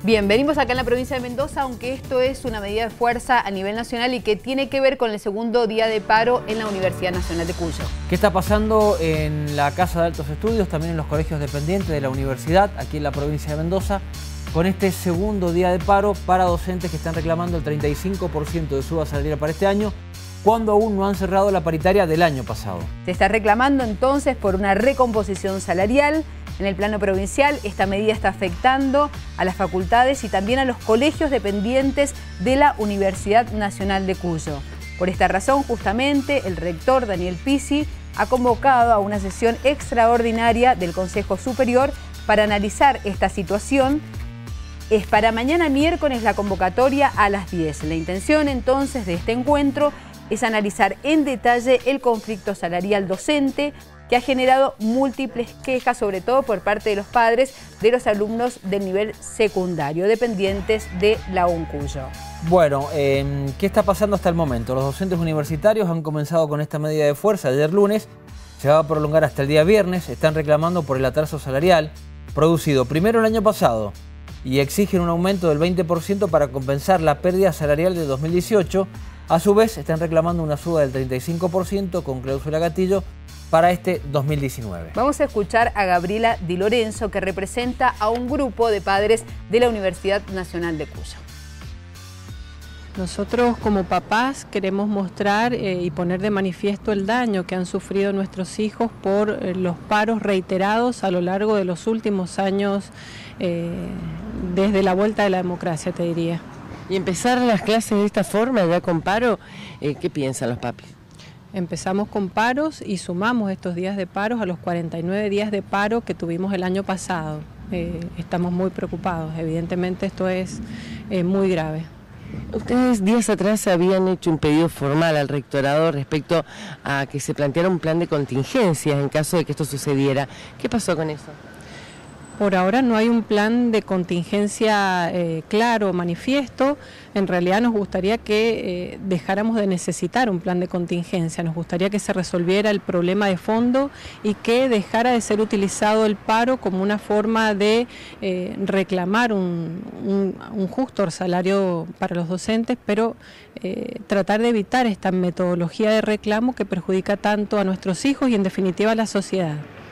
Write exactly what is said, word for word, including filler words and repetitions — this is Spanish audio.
Bien, venimos acá en la provincia de Mendoza, aunque esto es una medida de fuerza a nivel nacional y que tiene que ver con el segundo día de paro en la Universidad Nacional de Cuyo. ¿Qué está pasando en la Casa de Altos Estudios, también en los colegios dependientes de la universidad, aquí en la provincia de Mendoza, con este segundo día de paro para docentes que están reclamando el treinta y cinco por ciento de suba salarial para este año, cuando aún no han cerrado la paritaria del año pasado? Se está reclamando entonces por una recomposición salarial. En el plano provincial, esta medida está afectando a las facultades y también a los colegios dependientes de la Universidad Nacional de Cuyo. Por esta razón, justamente, el rector Daniel Pizzi ha convocado a una sesión extraordinaria del Consejo Superior para analizar esta situación. Es para mañana miércoles la convocatoria a las diez. La intención entonces de este encuentro es analizar en detalle el conflicto salarial docente, que ha generado múltiples quejas, sobre todo por parte de los padres de los alumnos del nivel secundario, dependientes de la U N Cuyo. Bueno, eh, ¿qué está pasando hasta el momento? Los docentes universitarios han comenzado con esta medida de fuerza ayer lunes, se va a prolongar hasta el día viernes, están reclamando por el atraso salarial producido primero el año pasado y exigen un aumento del veinte por ciento para compensar la pérdida salarial de dos mil dieciocho. A su vez, están reclamando una suba del treinta y cinco por ciento con cláusula gatillo para este dos mil diecinueve. Vamos a escuchar a Gabriela Di Lorenzo, que representa a un grupo de padres de la Universidad Nacional de Cuyo. Nosotros como papás queremos mostrar eh, y poner de manifiesto el daño que han sufrido nuestros hijos por eh, los paros reiterados a lo largo de los últimos años, eh, desde la vuelta de la democracia, te diría. Y empezar las clases de esta forma, ya con paro, eh, ¿qué piensan los papis? Empezamos con paros y sumamos estos días de paros a los cuarenta y nueve días de paro que tuvimos el año pasado. Eh, estamos muy preocupados, evidentemente esto es eh, muy grave. Ustedes días atrás habían hecho un pedido formal al rectorado respecto a que se planteara un plan de contingencias en caso de que esto sucediera. ¿Qué pasó con eso? Por ahora no hay un plan de contingencia eh, claro, manifiesto. En realidad nos gustaría que eh, dejáramos de necesitar un plan de contingencia. Nos gustaría que se resolviera el problema de fondo y que dejara de ser utilizado el paro como una forma de eh, reclamar un, un, un justo salario para los docentes, pero eh, tratar de evitar esta metodología de reclamo que perjudica tanto a nuestros hijos y en definitiva a la sociedad.